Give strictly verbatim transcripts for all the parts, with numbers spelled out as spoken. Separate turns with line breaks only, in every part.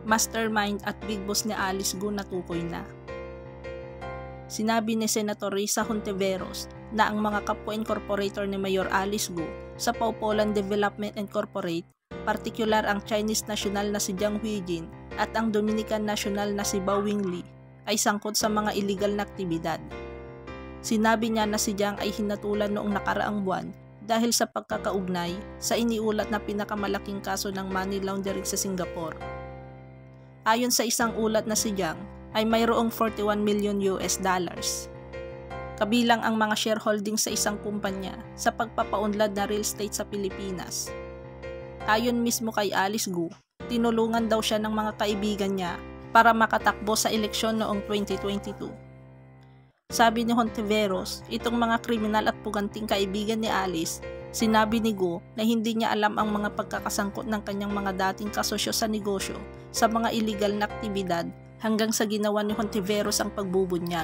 mastermind at big boss ni Alice Go na tukoy na. Sinabi ni Senator Risa Hontiveros na ang mga kapwa incorporator ni Mayor Alice Go sa Paupolan Development Incorporated, partikular ang Chinese national na si Jiang Huijin at ang Dominican national na si Bao Wingli, ay sangkot sa mga illegal na aktibidad. Sinabi niya na si Jiang ay hinatulan noong nakaraang buwan dahil sa pagkakaugnay sa iniulat na pinakamalaking kaso ng money laundering sa Singapore. Ayon sa isang ulat na si Jiang ay mayroong forty-one million U S dollars. Kabilang ang mga shareholding sa isang kumpanya sa pagpapaunlad na real estate sa Pilipinas. Ayon mismo kay Alice Go, tinulungan daw siya ng mga kaibigan niya para makatakbo sa eleksyon noong twenty twenty-two. Sabi ni Hontiveros, itong mga kriminal at puganting kaibigan ni Alice, sinabi ni Go na hindi niya alam ang mga pagkakasangkot ng kanyang mga dating kasosyo sa negosyo sa mga illegal na aktibidad hanggang sa ginawa ni Hontiveros ang pagbubunyag.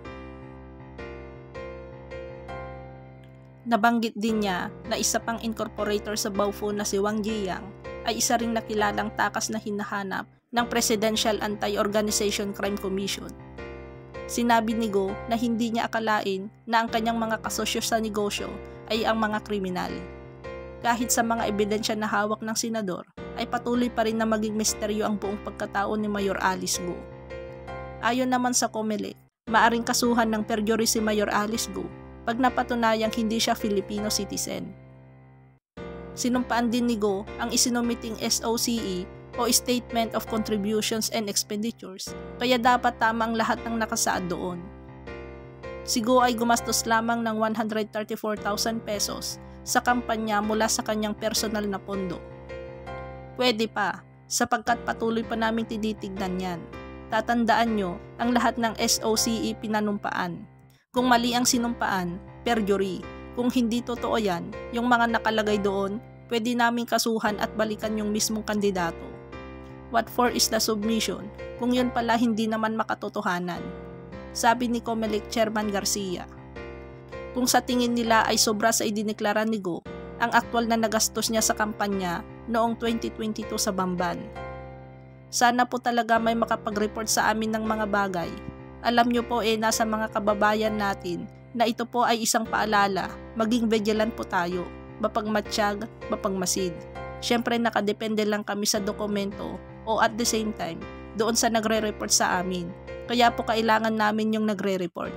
Nabanggit din niya na isa pang incorporator sa Baofu na si Wang Jiang ay isa ring nakilalang takas na hinahanap ng Presidential Anti-Organization Crime Commission. Sinabi ni Go na hindi niya akalain na ang kanyang mga kasosyo sa negosyo ay ang mga kriminal. Kahit sa mga ebidensya na hawak ng senador, ay patuloy pa rin na maging misteryo ang buong pagkatao ni Mayor Alice Go. Ayon naman sa COMELEC, maaring kasuhan ng perjury si Mayor Alice Go pag napatunayang hindi siya Filipino citizen. Sinumpaan din ni Go ang isinumiting S O C E o Statement of Contributions and Expenditures, kaya dapat tama ang lahat ng nakasaad doon. Si Go ay gumastos lamang ng one hundred thirty-four thousand pesos sa kampanya mula sa kanyang personal na pondo. Pwede pa, sapagkat patuloy pa namin tinitignan yan. Tatandaan nyo, ang lahat ng S O C E pinanumpaan. Kung mali ang sinumpaan, perjury. Kung hindi totoo yan, yung mga nakalagay doon, pwede namin kasuhan at balikan yung mismong kandidato. What for is the submission, kung yun pala hindi naman makatotohanan? Sabi ni COMELEC Chairman Garcia. Kung sa tingin nila ay sobra sa idineklara ni Go, ang aktwal na nagastos niya sa kampanya noong twenty twenty-two sa Bamban. Sana po talaga may makapag-report sa amin ng mga bagay. Alam nyo po eh nasa mga kababayan natin na ito po ay isang paalala, maging vigilant po tayo, mapagmatsyag, mapagmasid. Siyempre nakadepende lang kami sa dokumento o at the same time doon sa nagre-report sa amin. Kaya po kailangan namin yung nagre-report.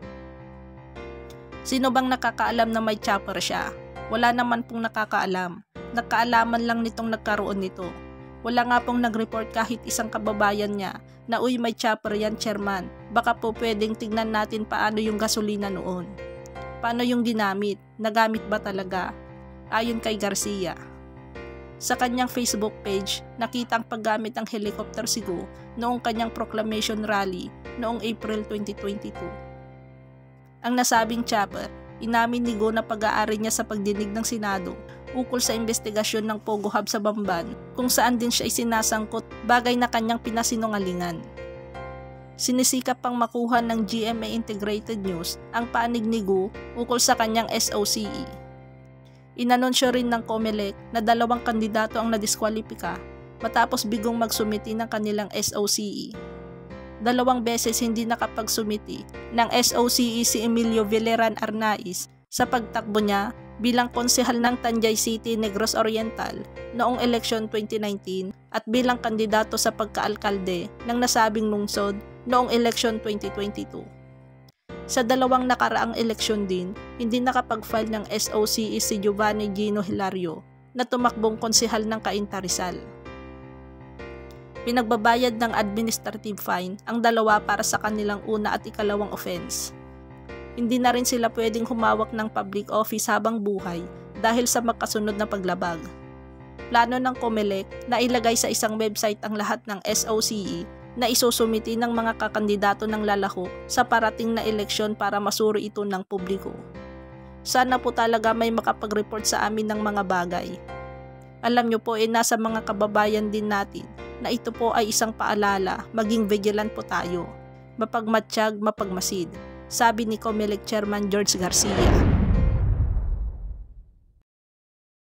Sino bang nakakaalam na may chopper siya? Wala naman pong nakakaalam. Nagkaalaman lang nitong nagkaroon nito. Wala nga pong nag-report kahit isang kababayan niya na uy may chopper yan chairman. Baka po pwedeng tignan natin paano yung gasolina noon. Paano yung ginamit? Nagamit ba talaga? Ayon kay Garcia. Sa kanyang Facebook page, nakita ang paggamit ng helicopter si Go noong kanyang proclamation rally noong April twenty twenty-two. Ang nasabing chopper, inamin ni Go na pag-aari niya sa pagdinig ng Senado ukol sa investigasyon ng Pogo Hub sa Bamban kung saan din siya isinasangkot, bagay na kanyang pinasinungalingan. Sinisikap pang makuha ng G M A Integrated News ang panig ni Go ukol sa kanyang S O C E. Inanunsyo rin ng COMELEC na dalawang kandidato ang nadiskwalipika matapos bigong magsumiti ng kanilang S O C E. Dalawang beses hindi nakapagsumiti ng S O C E si Emilio Villaran Arnaiz sa pagtakbo niya bilang konsehal ng Tanjay City, Negros Oriental noong eleksyon twenty nineteen at bilang kandidato sa pagkaalkalde ng nasabing lungsod noong eleksyon twenty twenty-two. Sa dalawang nakaraang eleksyon din, hindi nakapag-file ng S O C E si Giovanni Gino Hilario na tumakbong konsehal ng Cainta Rizal. Pinagbabayad ng administrative fine ang dalawa para sa kanilang una at ikalawang offense. Hindi na rin sila pwedeng humawak ng public office habang buhay dahil sa magkasunod na paglabag. Plano ng COMELEC na ilagay sa isang website ang lahat ng S O C E na isusumiti ng mga kakandidato ng lalahok sa parating na eleksyon para masuri ito ng publiko. Sana po talaga may makapag-report sa amin ng mga bagay. Alam nyo po eh nasa mga kababayan din natin na ito po ay isang paalala, maging vigilant po tayo. Mapagmatsyag, mapagmasid, sabi ni COMELEC Chairman George Garcia.